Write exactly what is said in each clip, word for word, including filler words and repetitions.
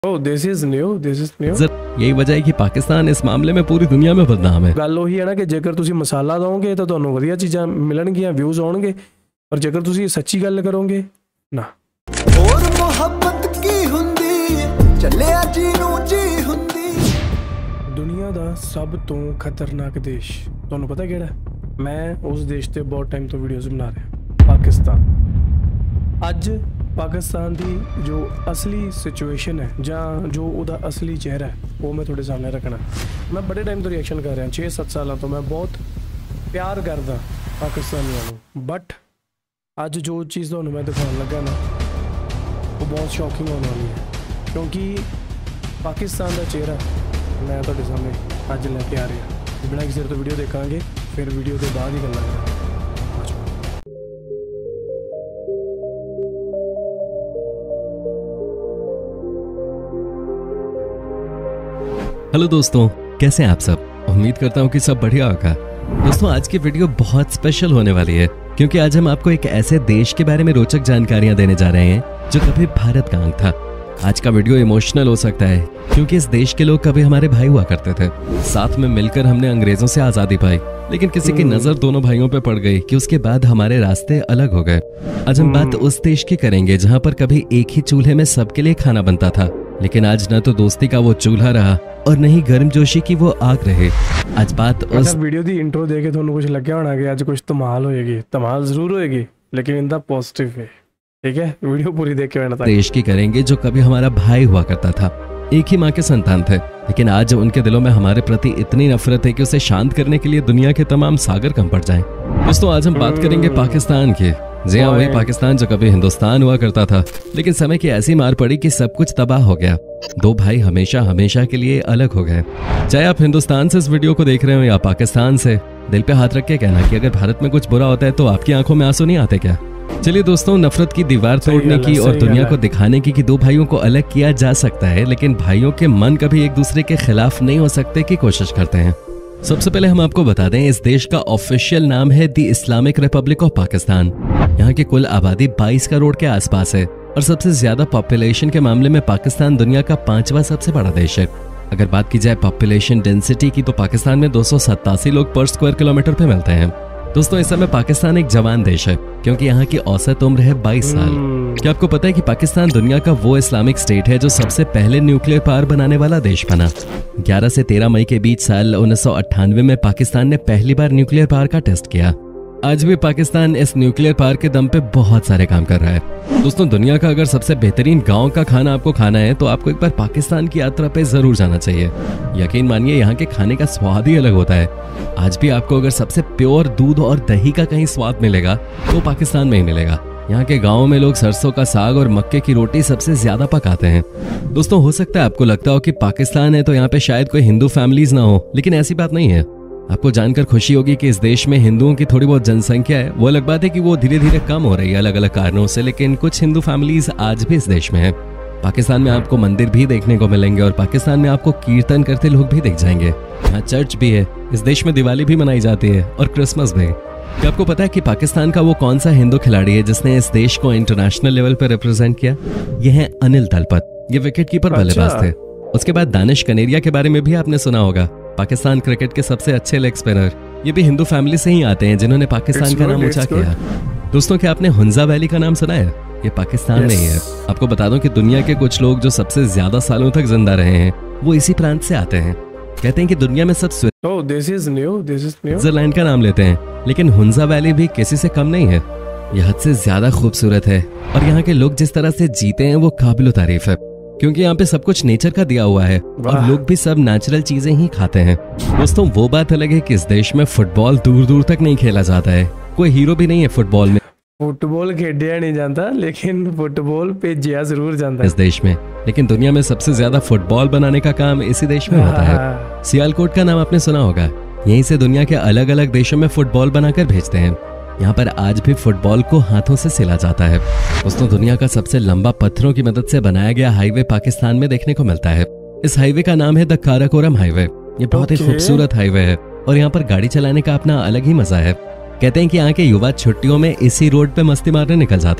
Oh, this is new, this is new. यही वजह है कि पाकिस्तान इस मामले में पूरी दुनिया में बदनाम है। ਗੱਲ ਉਹੀ ਹੈ ਨਾ ਕਿ ਜੇਕਰ ਤੁਸੀਂ ਮਸਾਲਾ ਦੋਗੇ ਤਾਂ ਤੁਹਾਨੂੰ ਵਧੀਆ ਚੀਜ਼ਾਂ ਮਿਲਣਗੀਆਂ, ਵਿਊਜ਼ ਆਉਣਗੇ, ਪਰ ਜੇਕਰ ਤੁਸੀਂ ਸੱਚੀ ਗੱਲ ਕਰੋਗੇ ਨਾ। ਹੋਰ ਮੁਹੱਬਤ ਕੀ ਹੁੰਦੀ ਚੱਲਿਆ ਜੀ ਨੂੰ ਜੀ ਹੁੰਦੀ। ਦੁਨੀਆ ਦਾ ਸਭ ਤੋਂ ਖਤਰਨਾਕ ਦੇਸ਼ ਤੁਹਾਨੂੰ ਪਤਾ ਕਿਹੜਾ? ਮੈਂ ਉਸ ਦੇਸ਼ ਤੇ ਬਹੁਤ ਟਾਈਮ ਤੋਂ ਵੀਡੀਓਜ਼ ਬਣਾ ਰਿਹਾ, ਪਾਕਿਸਤਾਨ। ਅੱਜ पाकिस्तान की जो असली सिचुएशन है ਜਾਂ जो ਉਹਦਾ असली चेहरा है वो मैं ਤੁਹਾਡੇ सामने रखना। मैं बड़े टाइम तो रिएक्शन कर रहा छे सत्त सालों तो मैं बहुत प्यार करदा पाकिस्तानियों ਨੂੰ, बट ਅੱਜ जो चीज़ ਤੁਹਾਨੂੰ मैं दिखाने लगा ना वो बहुत शॉकिंग होने वाली है, क्योंकि पाकिस्तान का चेहरा मैं ਤੁਹਾਡੇ सामने ਅੱਜ ਲੈ ਕੇ आ रहा। बिना किसी तो वीडियो देखांगे, फिर वीडियो के बाद ही गल्लां करांगे। हेलो दोस्तों, कैसे हैं आप सब? उम्मीद करता हूँ कि सब बढ़िया होगा। दोस्तों, आज की वीडियो बहुत स्पेशल होने वाली है, क्योंकि आज हम आपको एक ऐसे देश के बारे में रोचक जानकारियां देने जा रहे हैं जो कभी भारत का अंग था। आज का वीडियो इमोशनल हो सकता है, क्योंकि इस देश के लोग कभी हमारे भाई हुआ करते थे। साथ में मिलकर हमने अंग्रेजों से आजादी पाई, लेकिन किसी की नजर दोनों भाइयों पे पड़ गई कि उसके बाद हमारे रास्ते अलग हो गए। आज हम बात उस देश की करेंगे जहाँ पर कभी एक ही चूल्हे में सबके लिए खाना बनता था, लेकिन आज न तो दोस्ती का वो चूल्हा रहा और न ही गर्मजोशी की वो आग रहे। आज बात उस वीडियो दी इंट्रो देके ਤੁਹਾਨੂੰ ਕੁਝ ਲੱਗਿਆ ਹੋਣਾ ਕਿ ਅੱਜ ਕੁਝ ਧਮਾਲ होएगी। धमाल जरूर होएगी, लेकिन इन द पॉजिटिव वे। ठीक है, वीडियो पूरी देख के रहना। देश की करेंगे जो कभी हमारा भाई हुआ करता था, एक ही माँ के संतान थे, लेकिन आज उनके दिलों में हमारे प्रति इतनी नफरत है कि उसे शांत करने के लिए दुनिया के तमाम सागर कम पड़ जाएं। दोस्तों, आज हम बात करेंगे पाकिस्तान की। जी हाँ, वही पाकिस्तान जो कभी हिंदुस्तान हुआ करता था, लेकिन समय की ऐसी मार पड़ी कि सब कुछ तबाह हो गया। दो भाई हमेशा हमेशा के लिए अलग हो गए। चाहे आप हिंदुस्तान से इस वीडियो को देख रहे हो या पाकिस्तान से, दिल पे हाथ रख के कहना कि अगर भारत में कुछ बुरा होता है तो आपकी आंखों में आंसू नहीं आते क्या? चलिए दोस्तों, नफरत की दीवार तोड़ने की और दुनिया को दिखाने की कि दो भाइयों को अलग किया जा सकता है, लेकिन भाइयों के मन कभी एक दूसरे के खिलाफ नहीं हो सकते की कोशिश करते हैं। सबसे पहले हम आपको बता दें, इस देश का ऑफिशियल नाम है the Islamic republic of Pakistan. यहाँ की कुल आबादी बाईस करोड़ के आसपास है और सबसे ज्यादा पॉपुलेशन के मामले में पाकिस्तान दुनिया का पांचवा सबसे बड़ा देश है। अगर बात की जाए पॉपुलेशन डेंसिटी की, तो पाकिस्तान में दो सौ सत्तासी लोग पर स्क्वायर किलोमीटर पे मिलते हैं। दोस्तों, इस समय पाकिस्तान एक जवान देश है, क्योंकि यहाँ की औसत उम्र है बाईस साल। क्या आपको पता है कि पाकिस्तान दुनिया का वो इस्लामिक स्टेट है जो सबसे पहले न्यूक्लियर पावर बनाने वाला देश बना? ग्यारह से तेरह मई के बीच साल उन्नीस सौ अट्ठानवे में पाकिस्तान ने पहली बार न्यूक्लियर पावर का टेस्ट किया। आज भी पाकिस्तान इस न्यूक्लियर पावर के दम पे बहुत सारे काम कर रहा है। दोस्तों, दुनिया का अगर सबसे बेहतरीन गांव का खाना आपको खाना है तो आपको एक बार पाकिस्तान की यात्रा पे जरूर जाना चाहिए। यकीन मानिए, यहाँ के खाने का स्वाद ही अलग होता है। आज भी आपको अगर सबसे प्योर दूध और दही का कहीं स्वाद मिलेगा तो पाकिस्तान में ही मिलेगा। यहाँ के गाँव में लोग सरसों का साग और मक्के की रोटी सबसे ज्यादा पकाते हैं। दोस्तों, हो सकता है आपको लगता हो कि पाकिस्तान है तो यहाँ पे शायद कोई हिंदू फैमिलीज ना हो, लेकिन ऐसी बात नहीं है। आपको जानकर खुशी होगी कि इस देश में हिंदुओं की थोड़ी बहुत जनसंख्या है। वो अलग बात है कि वो धीरे धीरे कम हो रही है अलग अलग कारणों से, लेकिन कुछ हिंदू फैमिलीज आज भी इस देश में है। पाकिस्तान में आपको मंदिर भी देखने को मिलेंगे और पाकिस्तान में आपको कीर्तन करते लोग भी दिख जाएंगे। यहाँ चर्च भी है। इस देश में दिवाली भी मनाई जाती है और क्रिसमस भी। क्या आपको पता है कि पाकिस्तान का वो कौन सा हिंदू खिलाड़ी है जिसने इस देश को इंटरनेशनल लेवल पर रिप्रेजेंट किया? ये है अनिल तलपत। ये विकेट कीपर बल्लेबाज थे। उसके बाद दानिश कनेरिया के बारे में भी आपने सुना होगा, पाकिस्तान क्रिकेट के सबसे अच्छे लेग स्पिनर। ये भी हिंदू फैमिली से ही आते हैं जिन्होंने पाकिस्तान का नाम ऊंचा किया। दोस्तों, क्या आपने हुंजा वैली का नाम सुना है? ये पाकिस्तान में ही है। आपको बता दूं कि दुनिया के कुछ लोग जो सबसे ज्यादा सालों तक जिंदा रहे हैं वो इसी प्रांत से आते हैं। कहते हैं कि दुनिया में सब स्विट्जरलैंड का नाम लेते हैं, लेकिन हुंजा वैली भी किसी से कम नहीं है। यह हद से ज्यादा खूबसूरत है और यहाँ के लोग जिस तरह से जीते हैं वो काबिल तारीफ है, क्योंकि यहाँ पे सब कुछ नेचर का दिया हुआ है और लोग भी सब नेचुरल चीजें ही खाते हैं। दोस्तों, वो बात अलग है कि इस देश में फुटबॉल दूर दूर तक नहीं खेला जाता है। कोई हीरो भी नहीं है फुटबॉल में। फुटबॉल खेड़ा नहीं जाता, लेकिन फुटबॉल भेजा जरूर जाता है इस देश में। लेकिन दुनिया में सबसे ज्यादा फुटबॉल बनाने का काम इसी देश में होता है। सियालकोट का नाम आपने सुना होगा। यहीं से दुनिया के अलग अलग देशों में फुटबॉल बनाकर भेजते हैं। यहाँ पर आज भी फुटबॉल को हाथों से सिला जाता है। दोस्तों, दुनिया का सबसे लंबा पत्थरों की मदद से बनाया गया हाईवे पाकिस्तान में देखने को मिलता है। इस हाईवे का नाम है द काराकोरम हाईवे। ये बहुत ही खूबसूरत हाईवे है और यहाँ पर गाड़ी चलाने का अपना अलग ही मजा है। कहते हैं कि यहाँ के युवा छुट्टियों में इसी रोड पे मस्ती मारने निकल जाते हैं।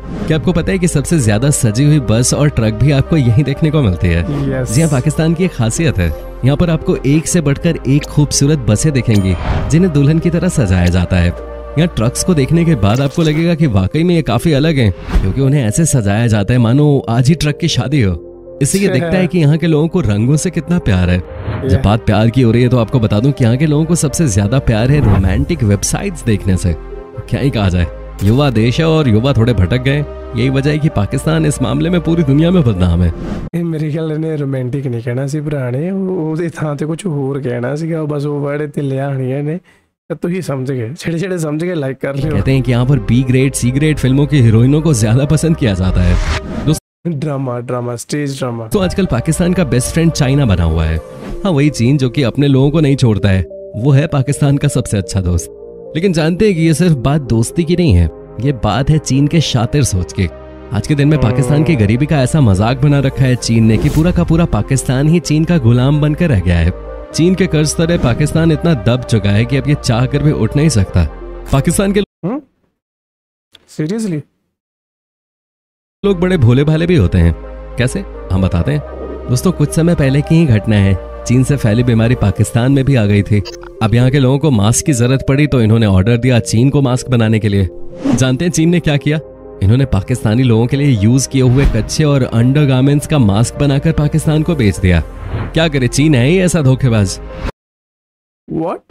क्या आपको पता है कि सबसे ज्यादा सजी हुई बस और ट्रक भी आपको यहीं देखने को मिलती है? Yes. जी हाँ, पाकिस्तान की एक खासियत है, यहाँ पर आपको एक से बढ़कर एक खूबसूरत बसें दिखेंगी जिन्हें दुल्हन की तरह सजाया जाता है। यहाँ ट्रक्स को देखने के बाद आपको लगेगा कि वाकई में ये काफी अलग हैं, क्योंकि उन्हें ऐसे सजाया जाता है मानो आज ही ट्रक की शादी हो। इससे ये दिखता है कि यहाँ के लोगों को रंगों से कितना प्यार है। जब बात प्यार की हो रही है तो आपको बता दूं कि यहाँ के लोगों को सबसे ज्यादा प्यार है रोमांटिक वेबसाइट्स देखने से। क्या ही कहा जाए, युवा देश है और युवा थोड़े भटक गए। यही वजह है कि पाकिस्तान इस मामले में पूरी दुनिया में बदनाम है। ਇਹ ਮੇਰੇ ਖਿਆਲ ਨੇ ਰੋਮਾਂਟਿਕ ਨਹੀਂ ਕਹਿਣਾ ਸੀ ਭਰਾ ਨੇ, ਉਹਦੇ ਥਾਂ ਤੇ ਕੁਝ ਹੋਰ ਕਹਿਣਾ ਸੀਗਾ, ਬਸ ਉਹ ਵਰਡ ਤੇ ਲਿਆ ਹਣੀਆਂ ਨੇ। तो तुम समझ गए, छेड़े छेड़े समझ गए, लाइक कर लियो। कहते हैं कि यहाँ पर बी ग्रेड सी ग्रेड फिल्मों की हीरोइनों को ज्यादा पसंद किया जाता है। Drama drama stage drama. तो आजकल पाकिस्तान का बेस्ट फ्रेंड चाइना बना हुआ है। हाँ, वही चीन जो कि अपने लोगों को नहीं छोड़ता है, वो है पाकिस्तान का सबसे अच्छा दोस्त। लेकिन जानते हैं कि ये सिर्फ बात दोस्ती की नहीं है, ये बात है चीन के शातिर सोच की। आज के दिन में पाकिस्तान की गरीबी का ऐसा मजाक बना रखा है चीन ने कि पूरा का पूरा पाकिस्तान ही चीन का गुलाम बनकर रह गया है। चीन के कर्ज तले पाकिस्तान इतना दब चुका है कि अब ये चाह कर भी उठ नहीं सकता। पाकिस्तान के सीरियसली लोग बड़े भोले भाले भी होते हैं। कैसे, हम बताते हैं। दोस्तों, कुछ समय पहले की ही घटना है, चीन से फैली बीमारी पाकिस्तान में भी आ गई थी। अब यहाँ के लोगों को मास्क की जरूरत पड़ी तो इन्होंने ऑर्डर दिया चीन को मास्क बनाने के लिए। जानते हैं चीन ने क्या किया? इन्होंने पाकिस्तानी लोगों के लिए यूज किए हुए कच्चे और अंडरगारमेंट्स का मास्क बनाकर पाकिस्तान को बेच दिया। क्या करे, चीन है ही ऐसा धोखेबाज। व्हाट?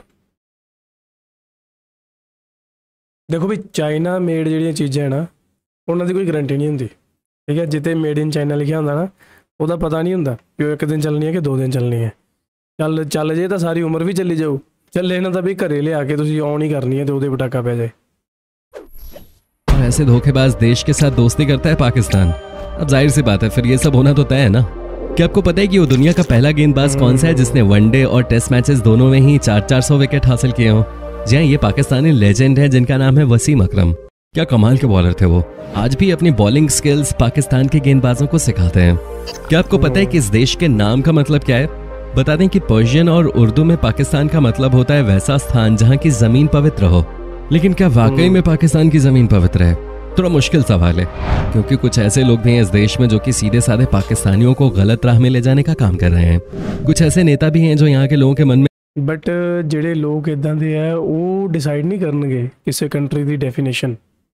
देखो भी, चाइना मेड ਜਿਹੜੀਆਂ ਚੀਜ਼ਾਂ ਹੈ ਨਾ, ਉਹਨਾਂ ਦੀ ਕੋਈ ਗਾਰੰਟੀ ਨਹੀਂ ਹੁੰਦੀ। ਠੀਕ ਹੈ, ਜਿੱਤੇ ਮੇਡ ਇਨ ਚਾਈਨਾ ਲਿਖਿਆ ਹੁੰਦਾ ਨਾ, ਉਹਦਾ ਪਤਾ ਨਹੀਂ ਹੁੰਦਾ ਕਿ ਉਹ ਇੱਕ ਦਿਨ ਚੱਲਣੀ ਹੈ ਕਿ ਦੋ ਦਿਨ ਚੱਲਣੀ ਹੈ। ਚੱਲ ਚੱਲ ਜੇ ਤਾਂ ਸਾਰੀ ਉਮਰ ਵੀ ਚੱਲੀ ਜਾਊ, ਚੱਲੇ ਨਾ ਤਾਂ ਵੀ ਘਰੇ ਲਿਆ ਕੇ ਤੁਸੀਂ ਔਨ ਹੀ ਕਰਨੀ ਹੈ ਤੇ ਉਹਦੇ ਪਟਾਕਾ ਪੈ ਜਾਏ। ऐसे धोखेबाज देश के साथ दोस्ती करता है पाकिस्तान। अब जाहिर सी बात है, फिर ये सब होना तो तय है ना। क्या आपको पता है कि वो दुनिया का पहला गेंदबाज कौन सा है जिसने वनडे और टेस्ट मैचेस दोनों में ही चार चार सौ विकेट हासिल किए हों? जी हाँ, ये पाकिस्तानी लेजेंड है जिनका नाम है वसीम अकरम। क्या कमाल के बॉलर थे वो। आज भी अपनी बॉलिंग स्किल्स पाकिस्तान के गेंदबाजों को सिखाते हैं। क्या आपको पता है कि इस देश के नाम का मतलब क्या है? बता दें कि पर्शियन और उर्दू में पाकिस्तान का मतलब होता है वैसा स्थान जहाँ की जमीन पवित्र हो। लेकिन क्या वाकई में पाकिस्तान की जमीन पवित्र है? थोड़ा मुश्किल सवाल है, क्योंकि कुछ ऐसे लोग भी हैं इस देश में जो कि सीधे साधे पाकिस्तानियों को गलत राह में ले जाने का काम कर रहे हैं। कुछ ऐसे नेता भी हैं जो यहाँ के लोगों के मन में बट ਜਿਹੜੇ ਲੋਕ ਇਦਾਂ ਦੇ ਆ ਉਹ ਡਿਸਾਈਡ ਨਹੀਂ ਕਰਨਗੇ ਕਿਸੇ ਕੰਟਰੀ ਦੀ ਡੈਫੀਨੇਸ਼ਨ।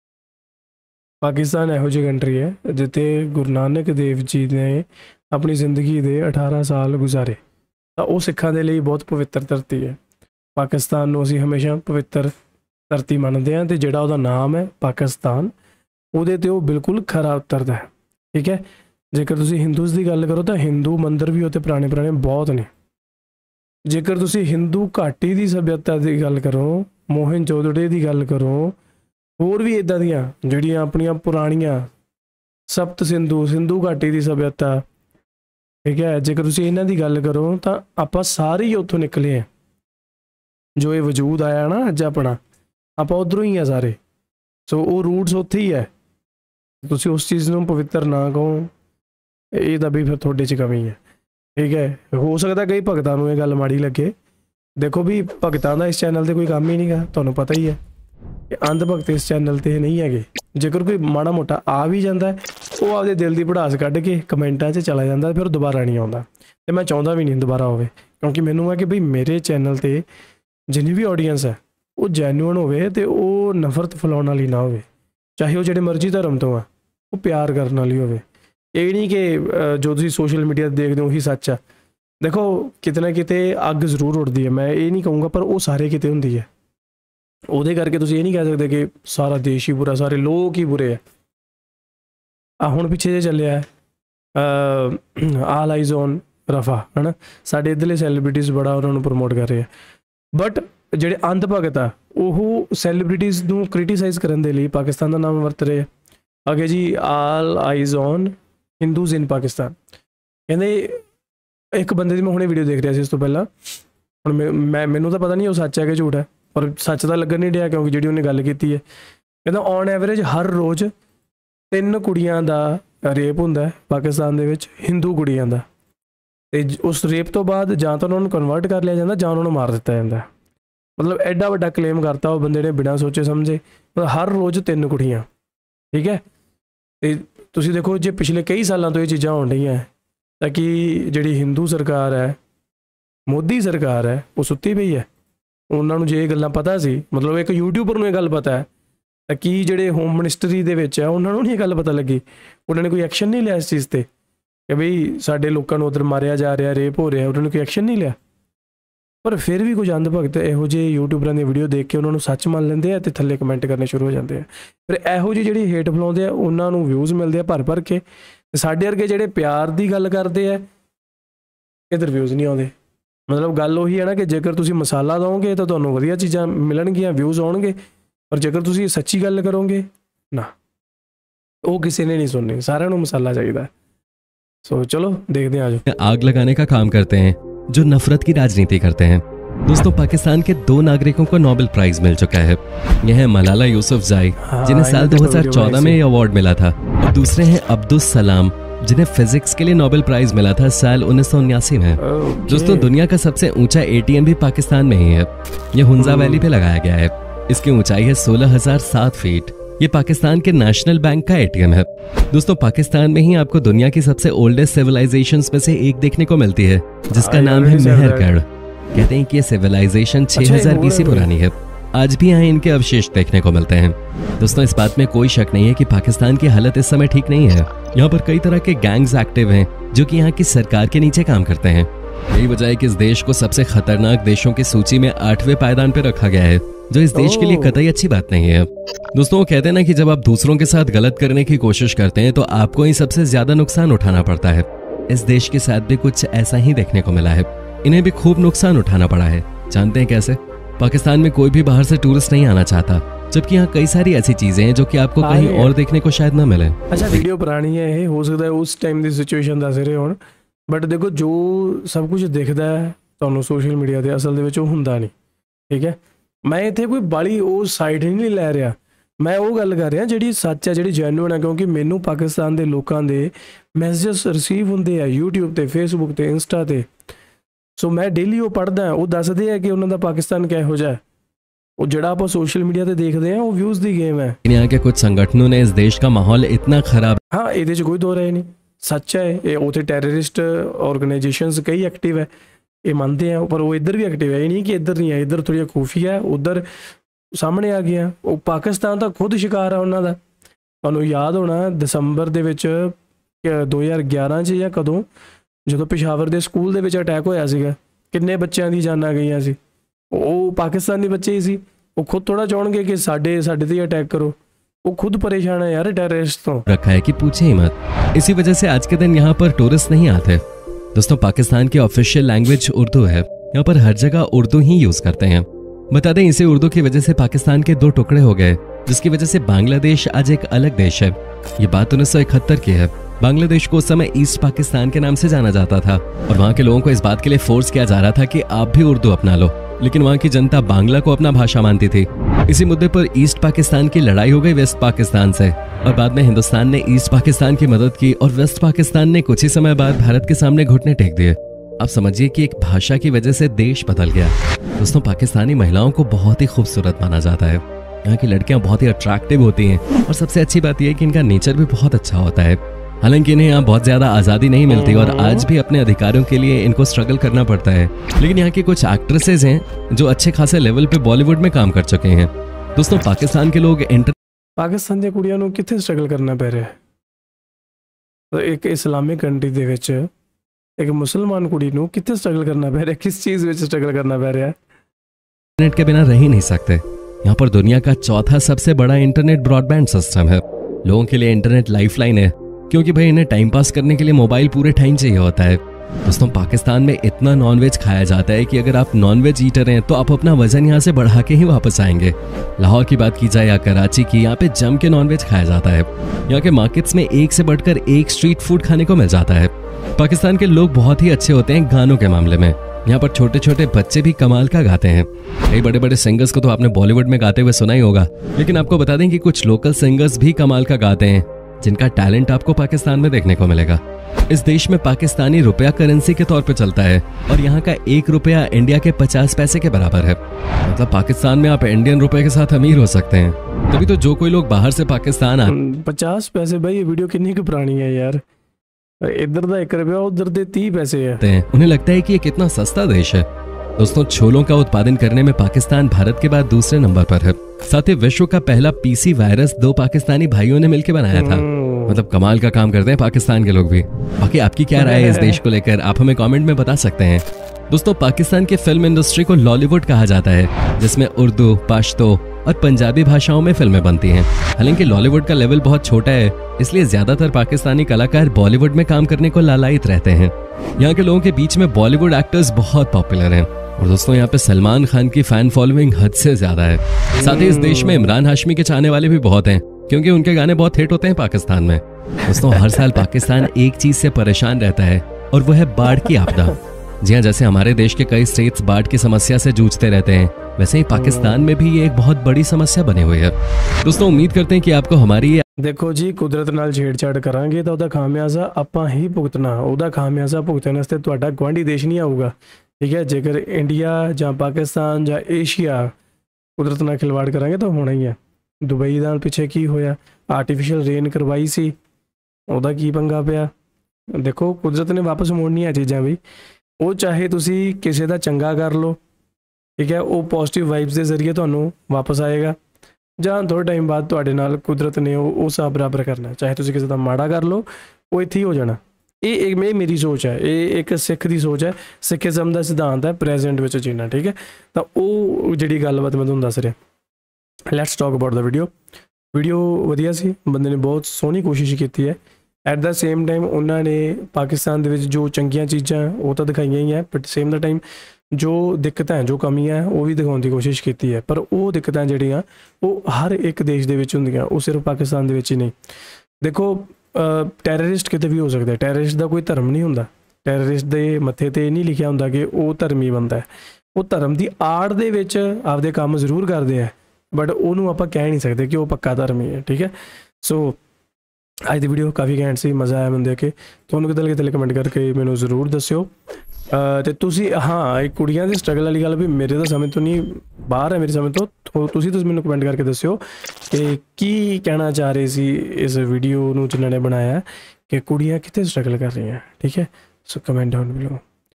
ਪਾਕਿਸਤਾਨ ਇਹੋ ਜਿਹੀ ਕੰਟਰੀ ਹੈ ਜਿੱਥੇ ਗੁਰੂ ਨਾਨਕ ਦੇਵ ਜੀ ਨੇ ਆਪਣੀ ਜ਼ਿੰਦਗੀ ਦੇ ਅਠਾਰਾਂ ਸਾਲ ਗੁਜ਼ਾਰੇ, ਤਾਂ ਉਹ ਸਿੱਖਾਂ ਦੇ ਲਈ ਬਹੁਤ ਪਵਿੱਤਰ ਧਰਤੀ ਹੈ। ਪਾਕਿਸਤਾਨ ਨੂੰ ਅਸੀਂ ਹਮੇਸ਼ਾ ਪਵਿੱਤਰ ਧਰਤੀ ਮੰਨਦੇ ਹਾਂ, ਤੇ ਜਿਹੜਾ ਉਹਦਾ ਨਾਮ ਹੈ ਪਾਕਿਸਤਾਨ, ਉਹਦੇ ਤੇ ਉਹ ਬਿਲਕੁਲ ਖਰਾ ਉਤਰਦਾ ਹੈ। ਠੀਕ ਹੈ, ਜੇਕਰ ਤੁਸੀਂ ਹਿੰਦੂਜ਼ ਦੀ ਗੱਲ ਕਰੋ ਤਾਂ ਹਿੰਦੂ ਮੰਦਰ ਵੀ ਉੱਥੇ ਪੁਰਾਣੇ ਪੁਰਾਣੇ ਬਹੁਤ ਨੇ। ਜੇਕਰ ਤੁਸੀਂ ਹਿੰਦੂ ਘਾਟੀ ਦੀ ਸੱਭਿਅਤਾ ਦੀ ਗੱਲ ਕਰੋ, ਮੋਹਨ ਜੋਦੜੇ ਦੀ ਗੱਲ ਕਰੋ, ਹੋਰ ਵੀ ਇੱਦਾਂ ਦੀਆਂ ਜਿਹੜੀਆਂ ਆਪਣੀਆਂ ਪੁਰਾਣੀਆਂ ਸਪਤ ਸਿੰਧੂ ਸਿੰਧੂ ਘਾਟੀ ਦੀ ਸੱਭਿਅਤਾ, ਠੀਕ ਹੈ, ਜੇਕਰ ਤੁਸੀਂ ਇਹਨਾਂ ਦੀ ਗੱਲ ਕਰੋ ਤਾਂ ਆਪਾਂ ਸਾਰੇ ਹੀ ਉੱਥੋਂ ਨਿਕਲੇ ਹਾਂ। ਜੋ ਇਹ ਵਜੂਦ ਆਇਆ ਨਾ ਅੱਜ ਆਪਣਾ, ਆਪਾਂ ਉੱਧਰੋਂ ਹੀ ਆ ਸਾਰੇ। ਸੋ ਉਹ ਰੂਟਸ ਉੱਥੇ ਹੀ ਹੈ। ਤੁਸੀਂ ਉਸ ਚੀਜ਼ ਨੂੰ ਪਵਿੱਤਰ ਨਾ ਕਹੋ, ਇਹਦਾ ਵੀ ਫਿਰ ਤੁਹਾਡੇ 'ਚ ਕਮੀ ਹੈ। ਠੀਕ ਹੈ, ਹੋ ਸਕਦਾ ਕਈ ਭਗਤਾਂ ਨੂੰ ਇਹ ਗੱਲ ਮਾੜੀ ਲੱਗੇ। ਦੇਖੋ ਵੀ, ਭਗਤਾਂ ਦਾ ਇਸ ਚੈਨਲ 'ਤੇ ਕੋਈ ਕੰਮ ਹੀ ਨਹੀਂ ਗਾ, ਤੁਹਾਨੂੰ ਪਤਾ ਹੀ ਹੈ ਕਿ ਅੰਧ ਭਗਤ ਇਸ ਚੈਨਲ 'ਤੇ ਨਹੀਂ ਹੈਗੇ। ਜੇਕਰ ਕੋਈ ਮਾੜਾ ਮੋਟਾ ਆ ਵੀ ਜਾਂਦਾ, ਉਹ ਆਪਦੇ ਦਿਲ ਦੀ ਭੜਾਸ ਕੱਢ ਕੇ ਕਮੈਂਟਾਂ 'ਚ ਚਲਾ ਜਾਂਦਾ, ਫਿਰ ਦੁਬਾਰਾ ਨਹੀਂ ਆਉਂਦਾ। ਅਤੇ ਮੈਂ ਚਾਹੁੰਦਾ ਵੀ ਨਹੀਂ ਦੁਬਾਰਾ ਹੋਵੇ, ਕਿਉਂਕਿ ਮੈਨੂੰ ਹੈ ਕਿ ਬਈ ਮੇਰੇ ਚੈਨਲ 'ਤੇ ਜਿੰਨੀ ਵੀ ਆਡੀਅנס ਹੈ ਉਹ ਜੈਨੂਅਨ ਹੋਵੇ ਅਤੇ ਉਹ ਨਫ਼ਰਤ ਫੈਲਾਉਣ ਵਾਲੀ ਨਾ ਹੋਵੇ। ਚਾਹੇ ਉਹ ਜਿਹੜੇ ਮਰਜ਼ੀ ਧਰਮ ਤੋਂ ਆ, ਉਹ ਪਿਆਰ ਕਰਨ ਵਾਲੀ ਹੋਵੇ। ਇਹ ਨਹੀਂ ਕਿ ਜੋ ਤੁਸੀਂ ਸੋਸ਼ਲ ਮੀਡੀਆ 'ਤੇ ਦੇਖਦੇ ਹੋ ਉਹੀ ਸੱਚ ਆ। ਦੇਖੋ, ਕਿਤੇ ਨਾ ਕਿਤੇ ਅੱਗ ਜ਼ਰੂਰ ਉੱਡਦੀ ਹੈ, ਮੈਂ ਇਹ ਨਹੀਂ ਕਹੂੰਗਾ, ਪਰ ਉਹ ਸਾਰੇ ਕਿਤੇ ਹੁੰਦੀ ਹੈ। ਉਹਦੇ ਕਰਕੇ ਤੁਸੀਂ ਇਹ ਨਹੀਂ ਕਹਿ ਸਕਦੇ ਕਿ ਸਾਰਾ ਦੇਸ਼ ਹੀ ਬੁਰਾ, ਸਾਰੇ ਲੋਕ ਹੀ ਬੁਰੇ ਆ। ਆ ਹੁਣ ਪਿੱਛੇ ਜੇ ਚੱਲਿਆ ਆਲ ਆਈਜ਼ ਔਨ ਰਫਾ, ਹੈ ਨਾ, ਸਾਡੇ ਇੱਧਰਲੇ ਸੈਲੀਬ੍ਰਿਟੀਜ਼ ਬੜਾ ਉਹਨਾਂ ਨੂੰ ਪ੍ਰਮੋਟ ਕਰ ਰਹੇ ਆ। ਬਟ ਜਿਹੜੇ ਅੰਧ ਭਗਤ ਆ ਉਹ ਸੈਲੀਬ੍ਰਿਟੀਜ਼ ਨੂੰ ਕ੍ਰਿਟੀਸਾਈਜ਼ ਕਰਨ ਦੇ ਲਈ ਪਾਕਿਸਤਾਨ ਦਾ ਨਾਮ ਵਰਤ ਰਹੇ ਆ। ਅੱਗੇ ਜੀ, all eyes on Hindus in Pakistan. ਕਹਿੰਦੇ ਇੱਕ ਬੰਦੇ ਦੀ ਮੈਂ ਹੁਣੇ ਵੀਡੀਓ ਦੇਖ ਰਿਹਾ ਸੀ ਇਸ ਤੋਂ ਪਹਿਲਾਂ, ਹੁਣ ਮੈਂ ਮੈਂ ਮੈਨੂੰ ਤਾਂ ਪਤਾ ਨਹੀਂ ਉਹ ਸੱਚ ਹੈ ਕਿ ਝੂਠ ਹੈ, ਪਰ ਸੱਚ ਤਾਂ ਲੱਗਣ ਨਹੀਂ ਡਿਆ ਕਿਉਂਕਿ ਜਿਹੜੀ ਉਹਨੇ ਗੱਲ ਕੀਤੀ ਹੈ। ਕਹਿੰਦਾ ਔਨ ਐਵਰੇਜ ਹਰ ਰੋਜ਼ ਤਿੰਨ ਕੁੜੀਆਂ ਦਾ ਰੇਪ ਹੁੰਦਾ ਪਾਕਿਸਤਾਨ ਦੇ ਵਿੱਚ, ਹਿੰਦੂ ਕੁੜੀਆਂ ਦਾ, ਅਤੇ ਉਸ ਰੇਪ ਤੋਂ ਬਾਅਦ ਜਾਂ ਤਾਂ ਉਹਨਾਂ ਨੂੰ ਕਨਵਰਟ ਕਰ ਲਿਆ ਜਾਂਦਾ ਜਾਂ ਉਹਨਾਂ ਨੂੰ ਮਾਰ ਦਿੱਤਾ ਜਾਂਦਾ। ਮਤਲਬ ਐਡਾ ਵੱਡਾ ਕਲੇਮ ਕਰਤਾ ਉਹ ਬੰਦੇ ਨੇ ਬਿਨਾਂ ਸੋਚੇ ਸਮਝੇ। ਮਤਲਬ ਹਰ ਰੋਜ਼ ਤਿੰਨ ਕੁੜੀਆਂ, ਠੀਕ ਹੈ। ਤੇ ਤੁਸੀਂ ਦੇਖੋ ਜੇ ਪਿਛਲੇ ਕਈ ਸਾਲਾਂ ਤੋਂ ਇਹ ਚੀਜ਼ਾਂ ਹੋਣ ਰਹੀਆਂ ਤਾਂ ਕਿ ਜਿਹੜੀ ਹਿੰਦੂ ਸਰਕਾਰ ਹੈ, ਮੋਦੀ ਸਰਕਾਰ ਹੈ, ਉਹ ਸੁੱਤੀ ਪਈ ਹੈ। ਉਹਨਾਂ ਨੂੰ ਜੇ ਇਹ ਗੱਲਾਂ ਪਤਾ ਸੀ, ਮਤਲਬ ਇੱਕ ਯੂਟਿਊਬਰ ਨੂੰ ਇਹ ਗੱਲ ਪਤਾ ਹੈ, ਤਾਂ ਕੀ ਜਿਹੜੇ ਹੋਮ ਮਿਨਿਸਟਰੀ ਦੇ ਵਿੱਚ ਹੈ ਉਹਨਾਂ ਨੂੰ ਨਹੀਂ ਇਹ ਗੱਲ ਪਤਾ ਲੱਗੀ? ਉਹਨਾਂ ਨੇ ਕੋਈ ਐਕਸ਼ਨ ਨਹੀਂ ਲਿਆ ਇਸ ਚੀਜ਼ 'ਤੇ ਕਿ ਬਈ ਸਾਡੇ ਲੋਕਾਂ ਨੂੰ ਉੱਧਰ ਮਾਰਿਆ ਜਾ ਰਿਹਾ, ਰੇਪ ਹੋ ਰਿਹਾ, ਉਹਨਾਂ ਨੇ ਕੋਈ ਐਕਸ਼ਨ ਨਹੀਂ ਲਿਆ। ਪਰ ਫਿਰ ਵੀ ਕੁਝ ਅੰਧ ਭਗਤ ਇਹੋ ਜਿਹੇ ਯੂਟਿਊਬਰਾਂ ਦੀ ਵੀਡੀਓ ਦੇਖ ਕੇ ਉਹਨਾਂ ਨੂੰ ਸੱਚ ਮੰਨ ਲੈਂਦੇ ਆ ਅਤੇ ਥੱਲੇ ਕਮੈਂਟ ਕਰਨੇ ਸ਼ੁਰੂ ਹੋ ਜਾਂਦੇ ਆ। ਫਿਰ ਇਹੋ ਜਿਹੀ ਜਿਹੜੀ ਹੇਟ ਫੈਲਾਉਂਦੇ ਆ ਉਹਨਾਂ ਨੂੰ ਵਿਊਜ਼ ਮਿਲਦੇ ਆ ਭਰ ਭਰ ਕੇ, ਅਤੇ ਸਾਡੇ ਵਰਗੇ ਜਿਹੜੇ ਪਿਆਰ ਦੀ ਗੱਲ ਕਰਦੇ ਆ ਇੱਧਰ ਵਿਊਜ਼ ਨਹੀਂ ਆਉਂਦੇ। ਮਤਲਬ ਗੱਲ ਉਹੀ ਹੈ ਨਾ ਕਿ ਜੇਕਰ ਤੁਸੀਂ ਮਸਾਲਾ ਦਿਓਗੇ ਤਾਂ ਤੁਹਾਨੂੰ ਵਧੀਆ ਚੀਜ਼ਾਂ ਮਿਲਣਗੀਆਂ, ਵਿਊਜ਼ ਆਉਣਗੇ, ਪਰ ਜੇਕਰ ਤੁਸੀਂ ਸੱਚੀ ਗੱਲ ਕਰੋਗੇ ਨਾ, ਉਹ ਕਿਸੇ ਨੇ नहीं सुननी, सारे ਨੂੰ मसाला चाहिए। सो चलो देखते हैं आज। आग लगाने का काम करते हैं जो नफरत की राजनीति करते हैं। दोस्तों, पाकिस्तान के दो नागरिकों को नोबेल प्राइज मिल चुका है। यह है मलाला यूसुफजई, जिन्हें साल दो हज़ार चौदह में यह अवार्ड मिला था, और दूसरे हैं अब्दुल सलाम, जिन्हें फिजिक्स के लिए नोबेल प्राइज मिला था साल उन्नीस सौ उन्यासी में। दोस्तों, दुनिया का सबसे ऊंचा एटीएम भी पाकिस्तान में ही है। यह हुंजा वैली पे लगाया गया है। इसकी ऊंचाई है सोलह हजार सात फीट। ये पाकिस्तान के नेशनल बैंक का एटीएम है। दोस्तों, पाकिस्तान में ही आपको दुनिया की सबसे ओल्डेस्ट सिविलाइजेशंस में से एक देखने को मिलती है, जिसका नाम है मेहरगढ़। कहते हैं कि ये सिविलाइजेशन छह हजार बीसी पुरानी है। आज भी यहाँ इनके अवशेष देखने को मिलते हैं। दोस्तों, इस बात में कोई शक नहीं है कि पाकिस्तान की हालत इस समय ठीक नहीं है। यहाँ पर कई तरह के गैंग्स एक्टिव हैं जो कि यहाँ की सरकार के नीचे काम करते हैं। यही वजह है कि इस देश को सबसे खतरनाक देशों की सूची में आठवें पायदान पर रखा गया है, जो इस देश के लिए कतई अच्छी बात नहीं है। दोस्तों, वो कहते हैं ना कि जब आप दूसरों के साथ गलत करने की कोशिश करते हैं तो आपको ही सबसे ज्यादा नुकसान उठाना पड़ता है। इस देश के साथ भी कुछ ऐसा ही देखने को मिला है। इन्हें भी खूब नुकसान उठाना पड़ा है। जानते हैं कैसे? पाकिस्तान में कोई भी बाहर से टूरिस्ट नहीं आना चाहता, जबकि यहाँ कई सारी ऐसी चीजें हैं जो कि आपको कहीं और देखने को शायद न मिले। अच्छा, वीडियो पुरानी है, ये हो सकता है उस टाइम की सिचुएशन दस रहे हो, बट देखो जो सब कुछ दिखता है ਤੁਹਾਨੂੰ ਸੋਸ਼ਲ ਮੀਡੀਆ ਤੇ ਅਸਲ ਦੇ ਵਿੱਚ ਉਹ ਹੁੰਦਾ ਨਹੀਂ। ਠੀਕ ਹੈ, ਮੈਂ ਇੱਥੇ ਕੋਈ ਬਾਲੀ ਉਹ ਸਾਈਡ ਨਹੀਂ ਲੈ ਰਿਹਾ, ਮੈਂ ਉਹ ਗੱਲ ਕਰ ਰਿਹਾ ਜਿਹੜੀ ਸੱਚ ਹੈ, ਜਿਹੜੀ ਜੈਨੂਇਨ ਹੈ। ਕਿਉਂਕਿ ਮੈਨੂੰ ਪਾਕਿਸਤਾਨ ਦੇ ਲੋਕਾਂ ਦੇ ਮੈਸੇजेस ਰਿਸੀਵ ਹੁੰਦੇ ਆ YouTube ਤੇ, Facebook ਤੇ, ਇੰਸਟਾ ਤੇ। ਸੋ ਮੈਂ ਡੇਲੀ ਉਹ ਪੜ੍ਹਦਾ, ਉਹ ਦੱਸਦੇ ਆ ਕਿ ਉਹਨਾਂ ਦਾ ਪਾਕਿस्तान ਕਿਹੋ ਜਿਹਾ। ਉਹ ਜਿਹੜਾ ਆਪਾਂ ਸੋਸ਼ਲ ਮੀਡੀਆ ਤੇ ਦੇਖਦੇ ਆ ਉਹ ਵਿਊਜ਼ ਦੀ ਗੇਮ ਹੈ। यहाँ के कुछ संगठनों ने इस देश का माहौल इतना खराब, हाँ ਇਹਦੇ 'ਚ ਕੋਈ ਦੋ ਰਾਏ ਨਹੀਂ, ਸੱਚ ਹੈ। ਇਹ ਉੱਥੇ ਟੈਰਰਿਸਟ ਆਰਗੇਨਾਈਜੇਸ਼ਨਸ ਕਈ ਐਕਟਿਵ ਹੈ, ਇਹ ਮੰਨਦੇ ਆ, ਪਰ ਉਹ ਇੱਧਰ ਵੀ ਐਕਟਿਵ ਹੈ। ਇਹ ਨਹੀਂ ਕਿ ਇੱਧਰ ਨਹੀਂ ਹੈ, ਇੱਧਰ ਥੋੜ੍ਹੀਆਂ ਖੂਫੀਆ, ਉੱਧਰ ਸਾਹਮਣੇ ਆ ਗਈਆਂ। ਉਹ ਪਾਕਿਸਤਾਨ ਤਾਂ ਖੁਦ ਸ਼ਿਕਾਰ ਆ ਉਹਨਾਂ ਦਾ। ਤੁਹਾਨੂੰ ਯਾਦ ਹੋਣਾ ਦਸੰਬਰ ਦੇ ਵਿੱਚ ਦੋ ਹਜ਼ਾਰ ਗਿਆਰਾਂ 'ਚ ਜਾਂ ਕਦੋਂ, ਜਦੋਂ ਪਿਸ਼ਾਵਰ ਦੇ ਸਕੂਲ ਦੇ ਵਿੱਚ ਅਟੈਕ ਹੋਇਆ ਸੀਗਾ, ਕਿੰਨੇ ਬੱਚਿਆਂ ਦੀ ਜਾਨਾਂ ਗਈਆਂ ਸੀ। ਉਹ ਪਾਕਿਸਤਾਨੀ ਬੱਚੇ ਹੀ ਸੀ। ਉਹ ਖੁਦ ਥੋੜਾ ਚਾਹਣਗੇ ਕਿ ਸਾਡੇ ਸਾਡੇ ਤੇ ਅਟੈਕ ਕਰੋ। वो खुद परेशान है यार टेररिस्ट तो। रखा है कि पूछे ही मत। इसी वजह से आज के दिन यहाँ पर टूरिस्ट नहीं आते। दोस्तों, पाकिस्तान की ऑफिशियल लैंग्वेज उर्दू है। यहाँ पर हर जगह उर्दू ही यूज करते हैं। बता दें, इसी उर्दू की वजह से पाकिस्तान के दो टुकड़े हो गए, जिसकी वजह से बांग्लादेश आज एक अलग देश है। ये बात उन्नीस सौ इकहत्तर की है। बांग्लादेश को उस समय ईस्ट पाकिस्तान के नाम से जाना जाता था, और वहाँ के लोगों को इस बात के लिए फोर्स किया जा रहा था कि आप भी उर्दू अपना लो, लेकिन वहाँ की जनता बांग्ला को अपना भाषा मानती थी। इसी मुद्दे पर ईस्ट पाकिस्तान की लड़ाई हो गई वेस्ट पाकिस्तान से, और बाद में हिंदुस्तान ने ईस्ट पाकिस्तान की मदद की, और वेस्ट पाकिस्तान ने कुछ ही समय बाद भारत के सामने घुटने टेक दिए। आप समझिए कि एक भाषा की वजह से देश बदल गया। दोस्तों, पाकिस्तानी महिलाओं को बहुत ही खूबसूरत माना जाता है। यहाँ की लड़कियां बहुत ही अट्रैक्टिव होती हैं, और सबसे अच्छी बात यह है कि इनका नेचर भी बहुत अच्छा होता है। हालांकि इन्हें यहाँ बहुत ज्यादा आजादी नहीं मिलती, और आज भी अपने अधिकारों के लिए इनको स्ट्रगल करना पड़ता है। लेकिन यहाँ की कुछ एक्ट्रेसेस हैं जो अच्छे खासे लेवल पे बॉलीवुड में काम कर चुके हैं। दोस्तों, पाकिस्तान के लोग इंटर पाकिस्तान ਦੀਆਂ ਕੁੜੀਆਂ ਨੂੰ ਕਿੱਥੇ ਸਟਰਗਲ ਕਰਨਾ ਪੈ ਰਿਹਾ ਹੈ? ਇੱਕ ਇਸਲਾਮਿਕ ਕੰਟਰੀ ਦੇ ਵਿੱਚ ਇੱਕ ਮੁਸਲਮਾਨ ਕੁੜੀ ਨੂੰ ਕਿੱਥੇ ਸਟਰਗਲ करना पै रहा है? किस चीज ਵਿੱਚ स्ट्रगल करना पै रहा है? इंटरनेट के बिना रह ही नहीं सकते। यहाँ पर दुनिया का चौथा सबसे बड़ा इंटरनेट ब्रॉडबैंड सिस्टम है। लोगों के लिए इंटरनेट लाइफलाइन है, क्योंकि भाई इन्हें टाइम पास करने के लिए मोबाइल पूरे टाइम चाहिए होता है। दोस्तों, पाकिस्तान में इतना नॉनवेज खाया जाता है कि अगर आप नॉनवेज ईटर हैं तो आप अपना वजन यहाँ से बढ़ा के ही वापस आएंगे। लाहौर की बात की जाए या कराची की, यहाँ पे जम के नॉनवेज खाया जाता है। यहाँ के मार्केट्स में एक से बढ़कर एक स्ट्रीट फूड खाने को मिल जाता है। पाकिस्तान के लोग बहुत ही अच्छे होते हैं गानों के मामले में। यहाँ पर छोटे छोटे बच्चे भी कमाल का गाते हैं। कई बड़े बड़े सिंगर्स को तो आपने बॉलीवुड में गाते हुए सुना ही होगा, लेकिन आपको बता दें कि कुछ लोकल सिंगर्स भी कमाल का गाते हैं, जिनका टैलेंट आपको पाकिस्तान में देखने को मिलेगा। इस देश में पाकिस्तानी रुपया करेंसी के तौर पे चलता है और यहाँ का एक रुपया इंडिया के पचास पैसे के बराबर है। मतलब पाकिस्तान में आप इंडियन रुपए के साथ अमीर हो सकते हैं। तभी तो जो कोई लोग बाहर से पाकिस्तान आते पचास पैसे भाई, ये वीडियो कितनी की पुरानी है यार। इधर का एक रुपया, उधर दे तीस पैसे है। उन्हें लगता है कि ये कितना सस्ता देश है। दोस्तों, छोलों का उत्पादन करने में पाकिस्तान भारत के बाद दूसरे नंबर पर है। साथ ही विश्व का पहला पीसी वायरस दो पाकिस्तानी भाइयों ने मिलकर बनाया था। मतलब कमाल का काम करते हैं पाकिस्तान के लोग भी। बाकी आपकी क्या राय है इस देश को लेकर, आप हमें कमेंट में बता सकते हैं। दोस्तों, पाकिस्तान की फिल्म इंडस्ट्री को लॉलीवुड कहा जाता है, जिसमें उर्दू, पश्तो और पंजाबी भाषाओं में फिल्में बनती हैं। हालांकि लॉलीवुड का लेवल बहुत छोटा है, इसलिए ज्यादातर पाकिस्तानी कलाकार बॉलीवुड में काम करने को लालायित रहते हैं। यहाँ के लोगों के बीच में बॉलीवुड एक्टर्स बहुत पॉपुलर हैं और दोस्तों यहाँ पे सलमान खान की फैन फॉलोइंग हद से ज्यादा है। साथ ही इस देश में इमरान हाशमी के चाहने वाले भी बहुत हैं, क्योंकि उनके गाने बहुत हिट होते हैं पाकिस्तान में। दोस्तों, हर साल पाकिस्तान एक चीज से परेशान रहता है और वो है बाढ़ की आपदा। जी हाँ, जैसे हमारे देश के कई स्टेट्स बाढ़ की समस्या से जूझते रहते हैं, वैसे ही पाकिस्तान में भी ये एक बहुत बड़ी समस्या बनी हुई है। दोस्तों, उम्मीद करते हैं कि आपको हमारी देखो जी, कुदरत नाल छेड़छाड़ करांगे तो ਉਹਦਾ ਖਾਮਿਆਜ਼ਾ ਆਪਾਂ ਹੀ ਭੁਗਤਣਾ। ਉਹਦਾ ਖਾਮਿਆਜ਼ਾ ਭੁਗਤਣ ਵਾਸਤੇ ਤੁਹਾਡਾ ਗਵਾਂਢੀ ਦੇਸ਼ ਨਹੀਂ ਆਊਗਾ, ठीक है। जेकर इंडिया ਜਾਂ पाकिस्तान ਜਾਂ ਏਸ਼ੀਆ ਕੁਦਰਤ ਨਾਲ ਖਿਲਵਾੜ ਕਰਾਂਗੇ ਤਾਂ ਹੋਣਾ ਹੀ ਹੈ। ਦੁਬਈ ਨਾਲ ਪਿੱਛੇ ਕੀ ਹੋਇਆ, ਆਰਟੀਫੀਸ਼ੀਅਲ ਰੇਨ ਕਰਵਾਈ ਸੀ, ਉਹਦਾ ਕੀ ਪੰਗਾ ਪਿਆ। ਦੇਖੋ, ਕੁਦਰਤ ਨੇ ਵਾਪਸ ਮੋੜਨੀਆਂ ਚੀਜ਼ਾਂ ਵੀ। ਉਹ ਚਾਹੇ ਤੁਸੀਂ ਕਿਸੇ ਦਾ ਚੰਗਾ ਕਰ ਲਓ, ਠੀਕ ਹੈ, ਉਹ ਪੋਜ਼ਿਟਿਵ ਵਾਈਬਸ ਦੇ ਜ਼ਰੀਏ ਤੁਹਾਨੂੰ ਵਾਪਸ ਆਏਗਾ, ਜਾਂ ਥੋੜ੍ਹੇ ਟਾਈਮ ਬਾਅਦ ਤੁਹਾਡੇ ਨਾਲ ਕੁਦਰਤ ਨੇ ਉਹ ਉਹ ਹਿਸਾਬ ਬਰਾਬਰ ਕਰਨਾ। ਚਾਹੇ ਤੁਸੀਂ ਕਿਸੇ ਦਾ ਮਾੜਾ ਕਰ ਲਓ, ਉਹ ਇੱਥੇ ਹੀ ਹੋ ਜਾਣਾ। ਇਹ ਇੱਕ ਇਹ ਮੇਰੀ ਸੋਚ ਹੈ, ਇਹ ਇੱਕ ਸਿੱਖ ਦੀ ਸੋਚ ਹੈ। ਸਿੱਖੀਜ਼ਮ ਦਾ ਸਿਧਾਂਤ ਹੈ ਪ੍ਰੈਜ਼ੈਂਟ ਵਿੱਚ ਜੀਣਾ, ਠੀਕ ਹੈ। ਤਾਂ ਉਹ ਜਿਹੜੀ ਗੱਲਬਾਤ ਮੈਂ ਤੁਹਾਨੂੰ ਦੱਸ ਰਿਹਾ, let's talk about the video. Video ਵਧੀਆ ਸੀ, ਬੰਦੇ ਨੇ ਬਹੁਤ ਸੋਹਣੀ ਕੋਸ਼ਿਸ਼ ਕੀਤੀ ਹੈ। ਐਟ ਦਾ ਸੇਮ ਟਾਈਮ ਉਹਨਾਂ ਨੇ ਪਾਕਿਸਤਾਨ ਦੇ ਵਿੱਚ ਜੋ ਚੰਗੀਆਂ ਚੀਜ਼ਾਂ ਉਹ ਤਾਂ ਦਿਖਾਈਆਂ ਹੀ ਹੈ, ਬਟ ਸੇਮ ਦਾ ਟਾਈਮ ਜੋ ਦਿੱਕਤਾਂ ਜੋ ਕਮੀਆਂ ਉਹ ਵੀ ਦਿਖਾਉਣ ਦੀ ਕੋਸ਼ਿਸ਼ ਕੀਤੀ ਹੈ। ਪਰ ਉਹ ਦਿੱਕਤਾਂ ਜਿਹੜੀਆਂ ਉਹ ਹਰ ਇੱਕ ਦੇਸ਼ ਦੇ ਵਿੱਚ ਹੁੰਦੀਆਂ, ਉਹ ਸਿਰਫ ਪਾਕਿਸਤਾਨ ਦੇ ਵਿੱਚ ਹੀ ਨਹੀਂ। ਦੇਖੋ, ਟੈਰਰਿਸਟ ਕਿਤੇ ਵੀ ਹੋ ਸਕਦਾ। ਟੈਰਰਿਸਟ ਦਾ ਕੋਈ ਧਰਮ ਨਹੀਂ ਹੁੰਦਾ। ਟੈਰਰਿਸਟ ਦੇ ਮੱਥੇ 'ਤੇ ਨਹੀਂ ਲਿਖਿਆ ਹੁੰਦਾ ਕਿ ਉਹ ਧਰਮੀ ਬੰਦਾ ਹੈ। ਉਹ ਧਰਮ ਦੀ ਆੜ ਦੇ ਵਿੱਚ ਆਪਦੇ ਕੰਮ ਜ਼ਰੂਰ ਕਰਦੇ ਆ, ਬਟ ਉਹਨੂੰ ਆਪਾਂ ਕਹਿ ਨਹੀਂ ਸਕਦੇ ਕਿ ਉਹ ਪੱਕਾ ਧਰਮੀ ਹੈ, ਠੀਕ ਹੈ। ਸੋ ਅੱਜ ਦੀ ਵੀਡੀਓ ਕਾਫੀ ਘੈਂਟ ਸੀ, ਮਜ਼ਾ ਆਇਆ ਮੈਨੂੰ ਦੇਖ ਕੇ। ਤੁਹਾਨੂੰ ਕਿਤੇ ਲੱਗੇ ਤਾਂ ਕਮੈਂਟ ਕਰਕੇ ਮੈਨੂੰ ਜ਼ਰੂਰ ਦੱਸਿਓ। ਅਤੇ ਤੁਸੀਂ ਹਾਂ, ਇਹ ਕੁੜੀਆਂ ਦੀ ਸਟਰਗਲ ਵਾਲੀ ਗੱਲ ਵੀ ਮੇਰੇ ਤਾਂ ਸਮਝ ਤੋਂ ਨਹੀਂ, ਬਾਹਰ ਹੈ ਮੇਰੇ ਸਮਝ ਤੋਂ। ਤੁਸੀਂ ਤੁਸੀਂ ਮੈਨੂੰ ਕਮੈਂਟ ਕਰਕੇ ਦੱਸਿਓ ਕਿ ਕੀ ਕਹਿਣਾ ਚਾਹ ਰਹੇ ਸੀ ਇਸ ਵੀਡੀਓ ਨੂੰ ਜਿਨ੍ਹਾਂ ਨੇ ਬਣਾਇਆ, ਕਿ ਕੁੜੀਆਂ ਕਿੱਥੇ ਸਟਰਗਲ ਕਰ ਰਹੀਆਂ, ਠੀਕ ਹੈ। So comment down below.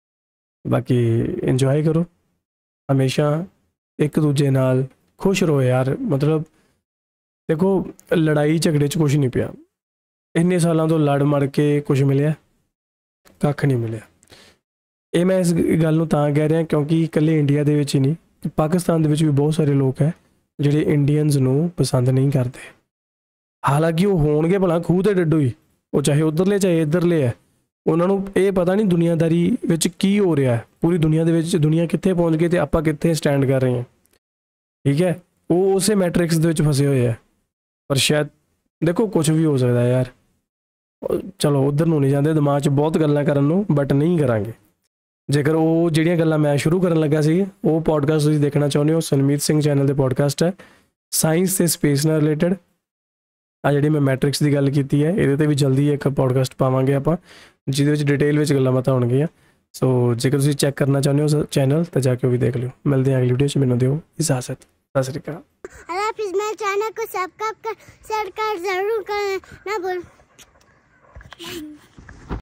ਬਾਕੀ ਇੰਜੋਏ ਕਰੋ, ਹਮੇਸ਼ਾ ਇੱਕ ਦੂਜੇ ਨਾਲ ਖੁਸ਼ ਰਹੋ ਯਾਰ। ਮਤਲਬ ਦੇਖੋ, ਲੜਾਈ ਝਗੜੇ 'ਚ ਕੁਛ ਨਹੀਂ ਪਿਆ। ਇੰਨੇ ਸਾਲਾਂ ਤੋਂ ਲੜ ਮੜ ਕੇ ਕੁਛ ਮਿਲਿਆ, ਕੱਖ ਨਹੀਂ ਮਿਲਿਆ। ਇਹ ਮੈਂ ਇਸ ਗੱਲ ਨੂੰ ਤਾਂ ਕਹਿ ਰਿਹਾ ਕਿਉਂਕਿ ਇਕੱਲੇ ਇੰਡੀਆ ਦੇ ਵਿੱਚ ਹੀ ਨਹੀਂ, ਪਾਕਿਸਤਾਨ ਦੇ ਵਿੱਚ ਵੀ ਬਹੁਤ ਸਾਰੇ ਲੋਕ ਹੈ ਜਿਹੜੇ ਇੰਡੀਅਨਸ ਨੂੰ ਪਸੰਦ ਨਹੀਂ ਕਰਦੇ। ਹਾਲਾਂਕਿ ਉਹ ਹੋਣਗੇ ਭਲਾ ਖੂਹ ਦੇ ਡੱਡੂ ਹੀ, ਉਹ ਚਾਹੇ ਉੱਧਰਲੇ ਚਾਹੇ ਇੱਧਰਲੇ ਹੈ। ਉਹਨਾਂ ਨੂੰ ਇਹ ਪਤਾ ਨਹੀਂ ਦੁਨੀਆਦਾਰੀ ਵਿੱਚ ਕੀ ਹੋ ਰਿਹਾ, ਪੂਰੀ ਦੁਨੀਆ ਦੇ ਵਿੱਚ ਦੁਨੀਆ ਕਿੱਥੇ ਪਹੁੰਚ ਗਈ ਅਤੇ ਆਪਾਂ ਕਿੱਥੇ ਸਟੈਂਡ ਕਰ ਰਹੇ ਹਾਂ, ਠੀਕ ਹੈ। ਉਹ ਉਸੇ ਮੈਟ੍ਰਿਕਸ ਦੇ ਵਿੱਚ ਫਸੇ ਹੋਏ ਹੈ। ਪਰ ਸ਼ਾਇਦ ਦੇਖੋ, ਕੁਛ ਵੀ ਹੋ ਸਕਦਾ ਯਾਰ। ਚਲੋ ਉੱਧਰ ਨੂੰ ਨਹੀਂ ਜਾਂਦੇ, ਦਿਮਾਗ 'ਚ ਬਹੁਤ ਗੱਲਾਂ ਕਰਨ ਨੂੰ, ਬਟ ਨਹੀਂ ਕਰਾਂਗੇ। ਜੇਕਰ ਉਹ ਜਿਹੜੀਆਂ ਗੱਲਾਂ ਮੈਂ ਸ਼ੁਰੂ ਕਰਨ ਲੱਗਾ ਸੀ, ਉਹ ਪੋਡਕਾਸਟ ਤੁਸੀਂ ਦੇਖਣਾ ਚਾਹੁੰਦੇ ਹੋ, ਸਨਮੀਤ ਸਿੰਘ ਚੈਨਲ ਦੇ ਪੋਡਕਾਸਟ ਹੈ, ਸਾਇੰਸ ਅਤੇ ਸਪੇਸ ਨਾਲ ਰਿਲੇਟਡ। ਆ ਜਿਹੜੀ ਮੈਂ ਮੈਟ੍ਰਿਕਸ ਦੀ ਗੱਲ ਕੀਤੀ ਹੈ, ਇਹਦੇ 'ਤੇ ਵੀ ਜਲਦੀ ਇੱਕ ਪੋਡਕਾਸਟ ਪਾਵਾਂਗੇ ਆਪਾਂ, ਜਿਹਦੇ ਵਿੱਚ ਡਿਟੇਲ ਵਿੱਚ ਗੱਲਾਂ ਬਾਤਾਂ ਹੋਣਗੀਆਂ। ਸੋ ਜੇਕਰ ਤੁਸੀਂ ਚੈੱਕ ਕਰਨਾ ਚਾਹੁੰਦੇ ਹੋ ਚੈਨਲ, ਤਾਂ ਜਾ ਕੇ ਉਹ ਵੀ ਦੇਖ ਲਿਓ। ਮਿਲਦੇ ਹਾਂ ਅਗਲੀ ਵੀਡੀਓ 'ਚ, ਮੈਨੂੰ ਦਿਓ ਇਜਾਜ਼ਤ। ਸਤਿ ਸ਼੍ਰੀ ਅਕਾਲ। अल्लाह हाफिज़। मेरे चैनल को सब्सक्राइब कर, शेयर कर जरूर करना ना भूल।